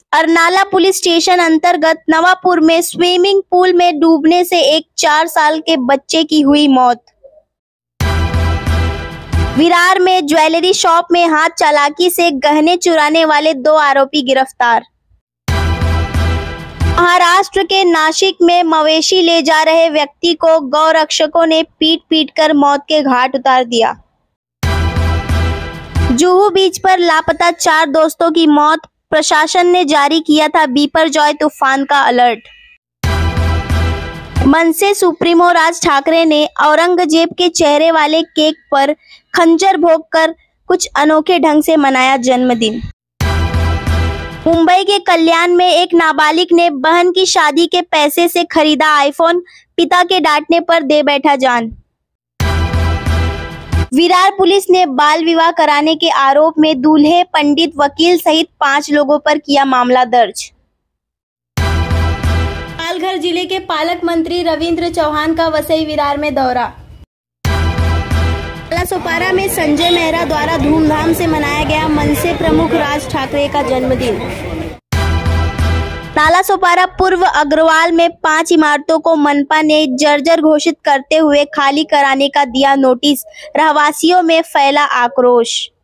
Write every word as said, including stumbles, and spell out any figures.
Arnala police station अंतर्गत नवापुर में swimming pool में डूबने से एक चार साल के बच्चे की हुई मौत। विरार में ज्वेलरी शॉप में हाथ चालाकी से गहने चुराने वाले दो आरोपी गिरफ्तार। महाराष्ट्र के नासिक में मवेशी ले जा रहे व्यक्ति को गौरक्षकों ने पीट पीट कर मौत के घाट उतार दिया। जुहू बीच पर लापता चार दोस्तों की मौत, प्रशासन ने जारी किया था बिपरजॉय तूफान का अलर्ट। मनसे सुप्रीमो राज ठाकरे ने औरंगजेब के चेहरे वाले केक पर खंजर भोंक कर कुछ अनोखे ढंग से मनाया जन्मदिन। मुंबई के कल्याण में एक नाबालिग ने बहन की शादी के पैसे से खरीदा आईफोन, पिता के डांटने पर दे बैठा जान। विरार पुलिस ने बाल विवाह कराने के आरोप में दूल्हे, पंडित, वकील सहित पांच लोगों पर किया मामला दर्ज। पालघर जिले के पालक मंत्री रविंद्र चौहान का वसई विरार में दौरा। नालासोपारा में संजय मेहरा द्वारा धूमधाम से मनाया गया मनसे प्रमुख राज ठाकरे का जन्मदिन। नालासोपारा पूर्व अग्रवाल में पांच इमारतों को मनपा ने जर्जर घोषित करते हुए खाली कराने का दिया नोटिस, रहवासियों में फैला आक्रोश।